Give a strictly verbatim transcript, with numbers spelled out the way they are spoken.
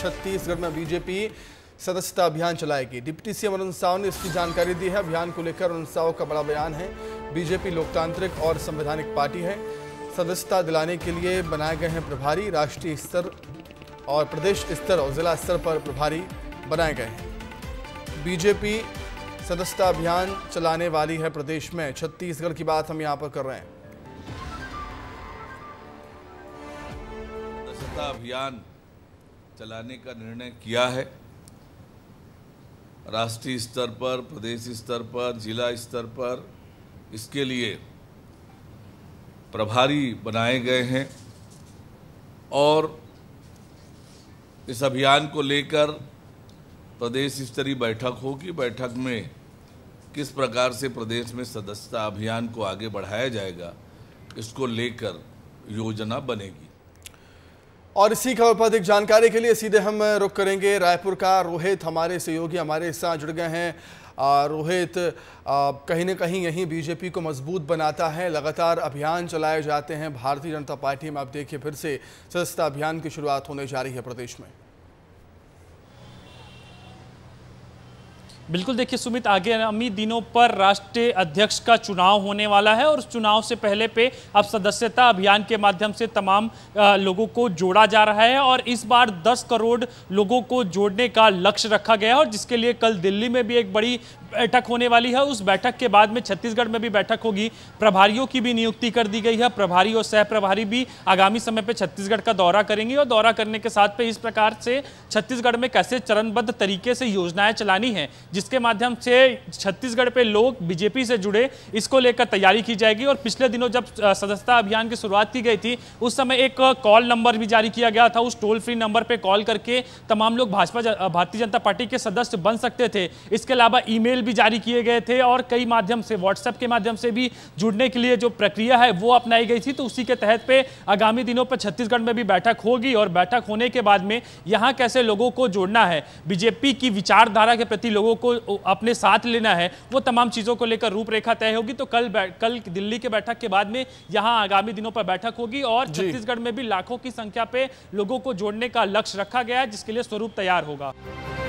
छत्तीसगढ़ में बीजेपी सदस्यता अभियान चलाएगी। डिप्टी सीएम अरुण साव ने इसकी जानकारी दी है। अभियान को लेकर अरुण साव का बड़ा बयान है। बीजेपी लोकतांत्रिक और संवैधानिक पार्टी है। सदस्यता दिलाने के लिए बनाए गए हैं प्रभारी। राष्ट्रीय स्तर और प्रदेश स्तर और जिला स्तर पर प्रभारी बनाए गए हैं। बीजेपी सदस्यता अभियान चलाने वाली है प्रदेश में। छत्तीसगढ़ की बात हम यहां पर कर रहे हैं। सदस्यता अभियान चलाने का निर्णय किया है। राष्ट्रीय स्तर पर, प्रदेश स्तर पर, जिला स्तर पर इसके लिए प्रभारी बनाए गए हैं और इस अभियान को लेकर प्रदेश स्तरीय बैठक होगी। बैठक में किस प्रकार से प्रदेश में सदस्यता अभियान को आगे बढ़ाया जाएगा, इसको लेकर योजना बनेगी। और इसी खबर पर अधिक जानकारी के लिए सीधे हम रुख करेंगे रायपुर का। रोहित हमारे सहयोगी हमारे साथ जुड़ गए हैं। रोहित, कहीं ना कहीं यही बीजेपी को मजबूत बनाता है। लगातार अभियान चलाए जाते हैं भारतीय जनता पार्टी में। अब देखिए फिर से सदस्यता अभियान की शुरुआत होने जा रही है प्रदेश में। बिल्कुल, देखिए सुमित, आगामी दिनों पर राष्ट्रीय अध्यक्ष का चुनाव होने वाला है और उस चुनाव से पहले पे अब सदस्यता अभियान के माध्यम से तमाम लोगों को जोड़ा जा रहा है और इस बार दस करोड़ लोगों को जोड़ने का लक्ष्य रखा गया है और जिसके लिए कल दिल्ली में भी एक बड़ी बैठक होने वाली है। उस बैठक के बाद में छत्तीसगढ़ में भी बैठक होगी। प्रभारियों की भी नियुक्ति कर दी गई है। प्रभारी और सह प्रभारी भी आगामी समय पे छत्तीसगढ़ का दौरा करेंगे और दौरा करने के साथ पे इस प्रकार से छत्तीसगढ़ में कैसे चरणबद्ध तरीके से योजनाएं चलानी है, जिसके माध्यम से छत्तीसगढ़ पे लोग बीजेपी से जुड़े, इसको लेकर तैयारी की जाएगी। और पिछले दिनों जब सदस्यता अभियान की शुरुआत की गई थी उस समय एक कॉल नंबर भी जारी किया गया था। उस टोल फ्री नंबर पर कॉल करके तमाम लोग भाजपा भारतीय जनता पार्टी के सदस्य बन सकते थे। इसके अलावा ईमेल भी जारी किए गए थे और कई माध्यम से, व्हाट्सएप के माध्यम से भी जुड़ने के लिए जो प्रक्रिया है वो अपनाई गई थी। तो उसी के तहत पे आगामी दिनों पर छत्तीसगढ़ में भी बैठक होगी और बैठक होने के बाद में यहां कैसे लोगों को जोड़ना है, बीजेपी की विचारधारा के प्रति लोगों को अपने साथ लेना है, वो तमाम चीजों को लेकर रूपरेखा तय होगी। तो कल कल दिल्ली के बैठक के बाद में यहां आगामी दिनों पर बैठक होगी और छत्तीसगढ़ में भी लाखों की संख्या पे लोगों को जोड़ने का लक्ष्य रखा गया है, जिसके लिए स्वरूप तैयार होगा।